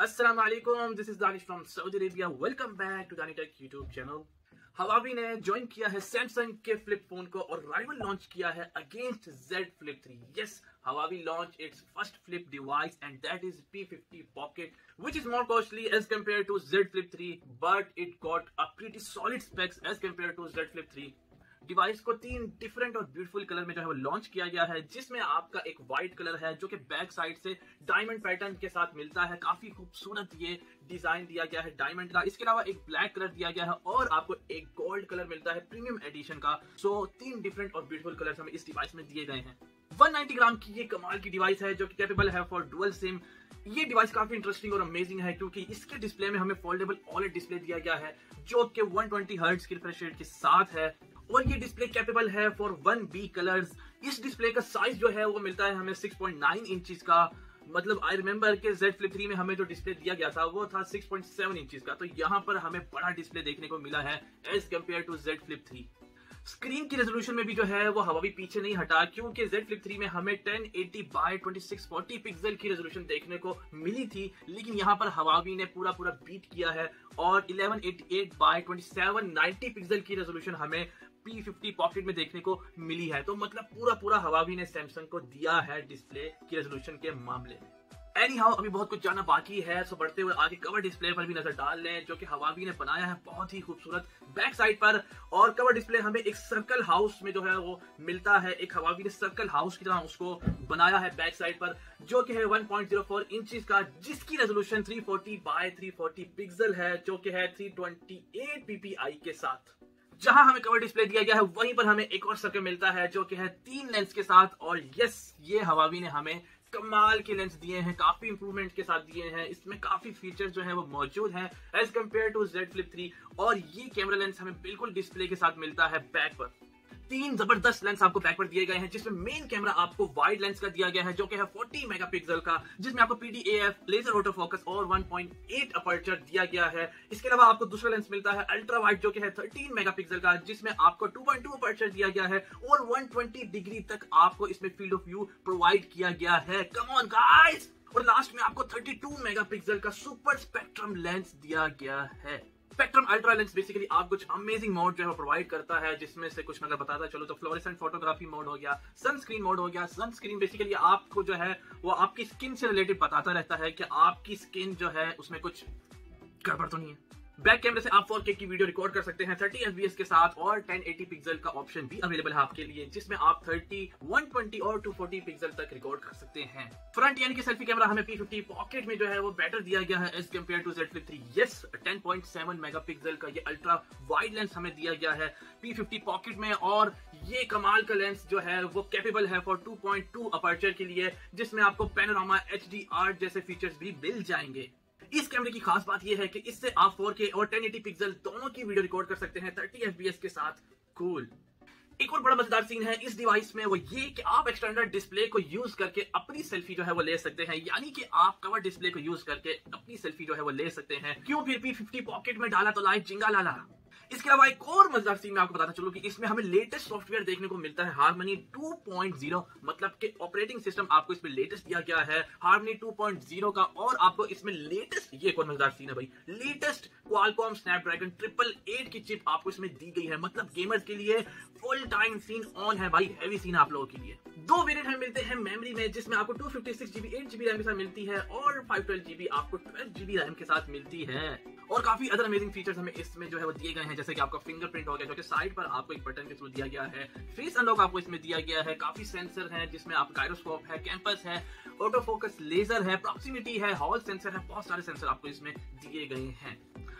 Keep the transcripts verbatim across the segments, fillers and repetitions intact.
Assalamu alaikum, this is Danish from Saudi Arabia. Welcome back to Dani Tech YouTube channel. Huawei ने join किया है Samsung के flip phone को और rival launch किया है against Z Flip three. Yes, Huawei launched its first flip device and that is P fifty Pocket, which is more costly as compared to Z Flip three, but it got a pretty solid specs as compared to Z Flip three. Device को तीन different और beautiful colour में जो है वो launch किया गया है, जिसमें आपका एक व्हाइट कलर है जो कि बैक साइड से डायमंड पैटर्न के साथ मिलता है. काफी खूबसूरत ये डिजाइन दिया गया है डायमंड का. इसके अलावा एक ब्लैक कलर दिया गया है और आपको एक गोल्ड कलर मिलता है प्रीमियम एडिशन का. सो तीन डिफरेंट और ब्यूटीफुल कलर्स हमें इस डिवाइस में दिए गए हैं. एक सौ नब्बे ग्राम की ये कमाल की डिवाइस है जो कि कैपेबल है फॉर डुअल सिम. ये डिवाइस काफी इंटरेस्टिंग और अमेजिंग है क्योंकि इसके डिस्प्ले में हमें फोल्डेबल ओलेड डिस्प्ले दिया गया है जो कि एक सौ बीस हर्ट्ज की रिफ्रेश रेट के साथ है और ये डिस्प्ले कैपेबल है फॉर वन बी कलर्स. इस डिस्प्ले का साइज जो है वो मिलता है हमें सिक्स पॉइंट नाइन इंचेस का. मतलब आई रिमेंबर के Z Flip थ्री में हमें जो डिस्प्ले दिया गया था वो था सिक्स पॉइंट सेवन इंचेस का, तो यहाँ पर हमें बड़ा डिस्प्ले देखने को मिला है as compare to Z Flip three. Screen की रेजोल्यूशन में भी जो है वो Huawei पीछे नहीं हटा क्योंकि Z Flip थ्री में हमें ten eighty by twenty six forty pixel की रेजोल्यूशन देखने को मिली थी, लेकिन यहाँ पर Huawei ने पूरा पूरा बीट किया है और eleven eighty eight by twenty seven ninety pixel की रेजोल्यूशन हमें P फिफ्टी पॉकेट में देखने को मिली है. तो मतलब पूरा पूरा Huawei ने सैमसंग को दिया है डिस्प्ले की रेजोल्यूशन के मामले में. एनी हाउ अभी बहुत कुछ जानना बाकी है, सो बढ़ते हुए आगे कवर डिस्प्ले पर भी नजर डाल लें जो कि Huawei ने बनाया है बहुत ही खूबसूरत बैक साइड पर. और कवर डिस्प्ले हमें एक सर्कल हाउस में जो है वो मिलता है. एक Huawei ने सर्कल हाउस की तरह उसको बनाया है बैक साइड पर जो कि है one point zero four inches का, जिसकी resolution three forty by three forty pixel है जो कि है three twenty eight P P I के साथ. जहां हमें कवर डिस्प्ले दिया गया है वहीं पर हमें एक और सर्कल मिलता है जो कि है तीन लेंस के साथ. और यस, ये Huawei ने हमें कमाल के लेंस दिए हैं, काफी इंप्रूवमेंट के साथ दिए हैं. इसमें काफी फीचर्स जो है वो मौजूद हैं as compare to Z Flip three. और ये कैमरा लेंस हमें बिल्कुल डिस्प्ले के साथ मिलता है बैक पर. तीन जबरदस्त लेंस आपको बैक पर दिए गए हैं जिसमें मेन कैमरा आपको वाइड लेंस का दिया गया है जो कि है फोर्टी मेगापिक्सल का, जिसमें आपको P D A F, laser auto focus और वन पॉइंट एट अपर्चर दिया गया है. इसके अलावा आपको दूसरा लेंस मिलता है अल्ट्रा वाइड जो कि है थर्टीन मेगापिक्सल का, जिसमें आपको टू पॉइंट टू अपर्चर दिया गया है और वन ट्वेंटी डिग्री तक आपको इसमें फील्ड ऑफ व्यू प्रोवाइड किया गया है. Come on guys. और लास्ट में आपको थर्टी टू मेगापिक्सल का सुपर स्पेक्ट्रम लेंस दिया गया है. स्पेक्ट्रम अल्ट्रा लेंस बेसिकली आपको कुछ अमेजिंग मोड जो है प्रोवाइड करता है, जिसमें से कुछ मैं अगर बताता चलो तो फ्लोरेसेंट फोटोग्राफी मोड हो गया, सनस्क्रीन मोड हो गया. सनस्क्रीन बेसिकली आपको जो है वो आपकी स्किन से रिलेटेड बताता रहता है कि आपकी स्किन जो है उसमें कुछ गड़बड़ तो नहीं है. बैक कैमरे से आप फोर के की वीडियो रिकॉर्ड कर सकते हैं थर्टी एफ पी एस के साथ और टेन एटी पिक्सल का ऑप्शन भी अवेलेबल है आपके लिए, जिसमें आप थर्टी, वन ट्वेंटी और टू फोर्टी पिक्सल तक रिकॉर्ड कर सकते हैं. फ्रंट यानी कि सेल्फी कैमरा हमें P फिफ्टी पॉकेट में जो है वो बेटर दिया गया है as compare to Z Flip three. Yes, ten point seven megapixel का ये अल्ट्रा वाइड लेंस हमें दिया गया है P फिफ्टी पॉकेट में. और ये कमाल का लेंस जो है वो कैपेबल है for two point two aperture के लिए, जिसमें आपको पैनोरामा, एच डी आर जैसे फीचर्स भी मिल जाएंगे. इस कैमरे की खास बात यह है कि इससे आप फोर के और टेन एटी पिक्सल दोनों की वीडियो रिकॉर्ड कर सकते हैं थर्टी एफ पी एस के साथ. कूल. एक और बड़ा मजेदार सीन है इस डिवाइस में, वो ये कि आप एक्सटर्नल डिस्प्ले को यूज करके अपनी सेल्फी जो है वो ले सकते हैं. यानी कि आप कवर डिस्प्ले को यूज करके अपनी सेल्फी जो है वो ले सकते हैं. क्यों फिर P फिफ्टी पॉकेट में डाला तो लाए जिंगा लाला. इसके अलावा एक और मजेदार सीन मैं आपको बताना चलूं कि इसमें हमें लेटेस्ट सॉफ्टवेयर देखने को मिलता है हार्मनी टू पॉइंट ज़ीरो. मतलब कि ऑपरेटिंग सिस्टम आपको इसमें लेटेस्ट दिया गया है हार्मनी टू पॉइंट ज़ीरो का. और आपको इसमें लेटेस्ट, ये एक और मजेदार सीन है भाई, latest Qualcomm Snapdragon triple eight की चिप आपको इसमें दी गई है. मतलब गेमर्स के लिए फुल टाइम सीन ऑन है भाई, हैवी सीन आप लोगों के लिए. दो वेरिएंट हमें मिलते हैं मेमोरी में, जिसमें आपको two fifty six GB eight GB RAM के साथ मिलती है और फाइव ट्वेल्व जीबी आपको ट्वेल्व जीबी रैम के साथ मिलती है. और काफी अदर अमेजिंग फीचर्स हमें इसमें जो है वो दिए गए हैं, जैसे कि आपका फिंगरप्रिंट हो गया जो कि साइड पर आपको एक बटन के थ्रू दिया गया है. फेस अनलॉक आपको इसमें दिया गया है. काफी सेंसर हैं जिसमें आप गायरोस्कोप है, कैंपस है, ऑटो फोकस लेजर है, प्रॉक्सिमिटी है, हॉल सेंसर है. बहुत सारे सेंसर आपको इसमें दिए गए हैं.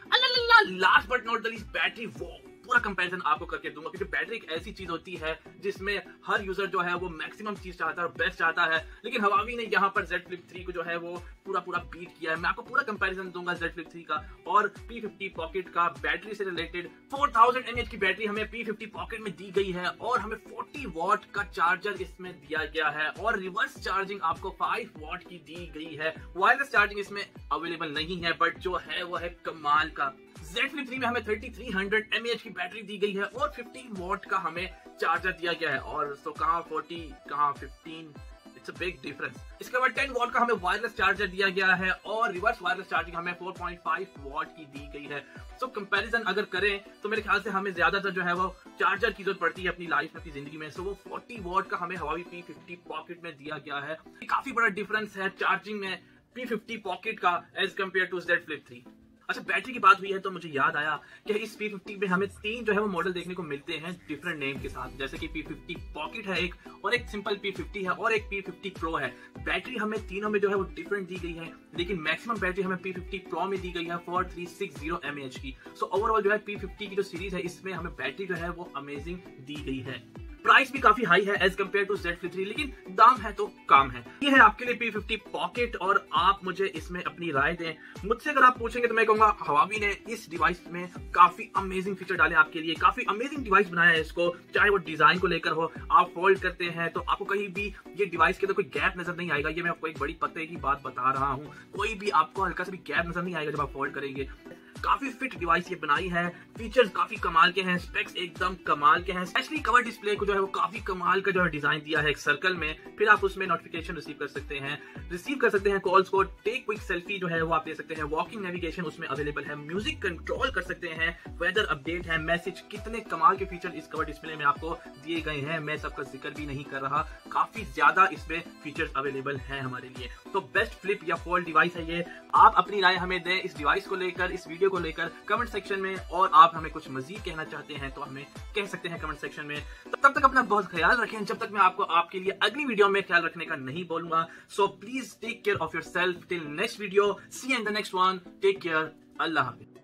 Last but not the least, battery वो पूरा कंपैरिजन आपको करके दूंगा क्योंकि बैटरी एक ऐसी चीज होती है जिसमें हर यूजर जो है वो मैक्सिमम चीज चाहता है और बेस्ट चाहता है. लेकिन Huawei ने यहाँ पर Z Flip थ्री को जो है वो पूरा पूरा बीट किया है. मैं आपको पूरा कंपैरिजन दूंगा Z Flip थ्री का और P फिफ्टी पॉकेट का. बैटरी से related four thousand M A H की बैटरी हमें P फिफ्टी पॉकेट में दी गई है और हमें फोर्टी वॉट का चार्जर इसमें दिया गया है और रिवर्स चार्जिंग आपको फाइव वॉट की दी गई है. वायरलेस चार्जिंग इसमें अवेलेबल नहीं है, बट जो है वो है कमाल का. Z Flip थ्री में हमें thirty three hundred M A H की बैटरी दी गई है और फिफ्टीन वॉट का हमें चार्जर दिया गया है. और तो कहां फोर्टी कहां fifteen it's a big difference. इसके बाद टेन वॉट का हमें वायरलेस चार्जर दिया गया है और रिवर्स वायरलेस चार्जिंग हमें फोर पॉइंट फाइव वॉट की दी गई है। सो so, कंपैरिजन अगर करें तो मेरे ख्याल से हमें ज्यादातर जो है वो चार्जर की जरूरत पड़ती है अपनी लाइफ में, अपनी जिंदगी में। सो so, वो फोर्टी वॉट का हमें Huawei पी फिफ्टी पॉकेट में दिया गया है। काफी बड़ा डिफरेंस है चार्जिंग में पी फिफ्टी पॉकेट का as compare to Z Flip three. अच्छा, बैटरी की बात हुई है तो मुझे याद आया कि इस पी फिफ्टी में हमें तीन जो है वो मॉडल देखने को मिलते हैं डिफरेंट नेम के साथ, जैसे कि पी फिफ्टी पॉकेट है एक, और एक सिंपल पी फिफ्टी है और एक पी फिफ्टी प्रो है। बैटरी हमें तीनों में जो है वो डिफरेंट दी गई है, लेकिन मैक्सिमम बैटरी हमें पी फिफ्टी प्रो में दी गई है four three six zero M A H की। सो ओवरऑल जो है पी फिफ्टी की जो सीरीज है इसमें हमें बैटरी जो है वो अमेजिंग दी गई है। प्राइस भी काफी हाई है as compare to Z Flip three, लेकिन दाम है तो काम है। ये है आपके लिए पी फिफ्टी पॉकेट और आप मुझे इसमें अपनी राय दें। मुझसे अगर आप पूछेंगे तो मैं कहूंगा Huawei ने इस डिवाइस में काफी अमेजिंग फीचर डाले आपके लिए, काफी अमेजिंग डिवाइस बनाया है इसको। चाहे वो डिजाइन को लेकर हो, आप फोल्ड करते हैं तो आपको कहीं भी ये डिवाइस के अंदर कोई गैप नजर नहीं आएगा। ये मैं आपको एक बड़ी पते की बात बता रहा हूँ, कोई भी आपको हल्का सा भी गैप नजर नहीं आएगा जब आप फोल्ड करेंगे। काफी फिट डिवाइस ये बनाई है, फीचर्स काफी कमाल के हैं, स्पेक्स एकदम कमाल के हैं। स्पेशली कवर डिस्प्ले को जो है वो काफी कमाल का जो है डिजाइन दिया है एक सर्कल में, फिर आप उसमें नोटिफिकेशन रिसीव कर सकते हैं, रिसीव कर सकते हैं कॉल्स को, टेक क्विक सेल्फी जो है वो आप ले सकते हैं, वॉकिंग नेविगेशन उसमें अवेलेबल है, म्यूजिक कंट्रोल कर सकते हैं, वेदर अपडेट है, मैसेज, कितने कमाल के फीचर इस कवर डिस्प्ले में आपको दिए गए हैं। मैं सबका जिक्र भी नहीं कर रहा, काफी ज्यादा इसमें फीचर्स अवेलेबल हैं हमारे लिए। तो बेस्ट फ्लिप या फोल्ड डिवाइस है ये। आप अपनी राय हमें दें इस डिवाइस को लेकर, इस वीडियो को लेकर कमेंट सेक्शन में, और आप हमें कुछ मजीद कहना चाहते हैं तो हमें कह सकते हैं कमेंट सेक्शन में। तब तक अपना बहुत ख्याल रखें, जब तक मैं आपको आपके लिए अगली वीडियो में ख्याल रखने का नहीं बोलूंगा। So please take care of yourself till next video, see you in the next one, take care, अल्लाह हाफिज।